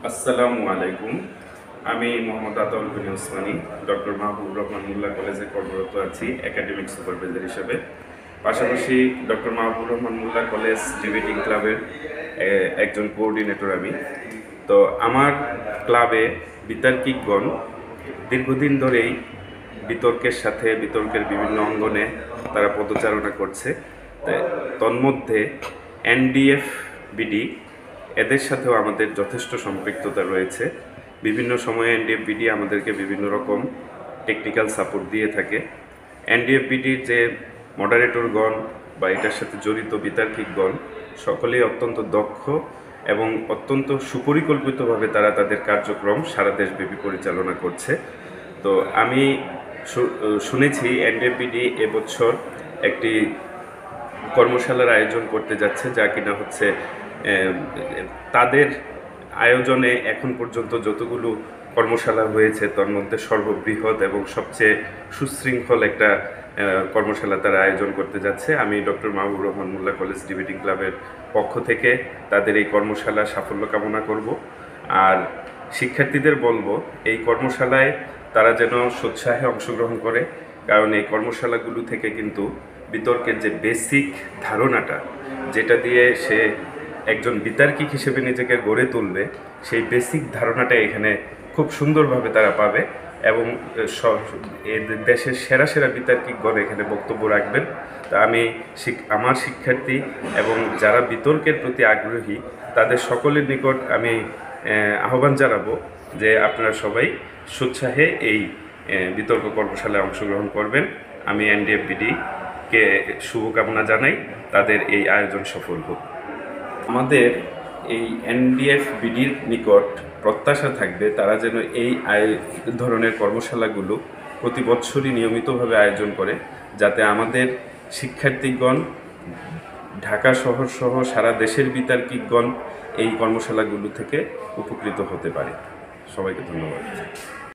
আসসালামু আলাইকুম। আমি মোহাম্মদ আতাউল গনি ওসমানী ডক্টর মাহবুব রহমান মোল্লা কলেজে কর্মরত আছি একাডেমিক সুপারভাইজার হিসেবে। পাশাপাশি doctor Mahbub Rahman Molla college debating ক্লাবের একজন কোঅর্ডিনেটর আমি। তো আমার ক্লাবে বিতার্কিকগণ দীর্ঘদিন ধরেই বিতর্কের সাথে বিতর্কের বিভিন্ন অঙ্গনে তারা পদচারণা করছে। তন্মধ্যে এনডিএফ বিডি এদের সাথেও আমাদের যথেষ্ট সম্পৃক্ততা রয়েছে। বিভিন্ন সময়ে এনডিএফবিডি আমাদেরকে বিভিন্ন রকম টেকনিক্যাল সাপোর্ট দিয়ে থাকে। এনডিএফবিডির যে মডারেটরগণ বা এটার সাথে জড়িত বিতার্কিকগণ সকলেই অত্যন্ত দক্ষ এবং অত্যন্ত সুপরিকল্পিতভাবে তারা তাদের কার্যক্রম সারা দেশব্যাপী পরিচালনা করছে। তো আমি শুনেছি এনডিএফবিডি এবছর একটি কর্মশালার আয়োজন করতে যাচ্ছে, যা কিনা হচ্ছে তাদের আয়োজনে এখন পর্যন্ত যতগুলো কর্মশালা হয়েছে তার মধ্যে সর্ববৃহৎ এবং সবচেয়ে সুশৃঙ্খল একটা কর্মশালা তারা আয়োজন করতে যাচ্ছে। আমি doctor Mahbub Rahman Molla college debating ক্লাবের পক্ষ থেকে তাদের এই কর্মশালার সাফল্য কামনা করব। আর শিক্ষার্থীদের বলবো এই কর্মশালায় তারা যেন সোৎসাহে অংশগ্রহণ করে, কারণ এই কর্মশালাগুলো থেকে কিন্তু বিতর্কের যে বেসিক ধারণাটা, যেটা দিয়ে সে একজন বিতার্কিক হিসেবে নিজেকে গড়ে তুলবে, সেই বেসিক ধারণাটা এখানে খুব সুন্দরভাবে তারা পাবে এবং দেশের সেরা সেরা বিতার্কিকগণ এখানে বক্তব্য রাখবেন। তা আমি আমার শিক্ষার্থী এবং যারা বিতর্কের প্রতি আগ্রহী তাদের সকলের নিকট আমি আহ্বান জানাবো যে আপনারা সবাই সোৎসাহে এই বিতর্ক কর্মশালায় অংশগ্রহণ করবেন। আমি এনডিএফবিডিকে শুভকামনা জানাই, তাদের এই আয়োজন সফল হোক। আমাদের এই এনডিএফবিডির নিকট প্রত্যাশা থাকবে তারা যেন এই ধরনের কর্মশালাগুলো প্রতি বছরই নিয়মিতভাবে আয়োজন করে, যাতে আমাদের শিক্ষার্থীগণ ঢাকা শহর সহ সারা দেশের বিতার্কিকগণ এই কর্মশালাগুলো থেকে উপকৃত হতে পারে। সবাইকে ধন্যবাদ।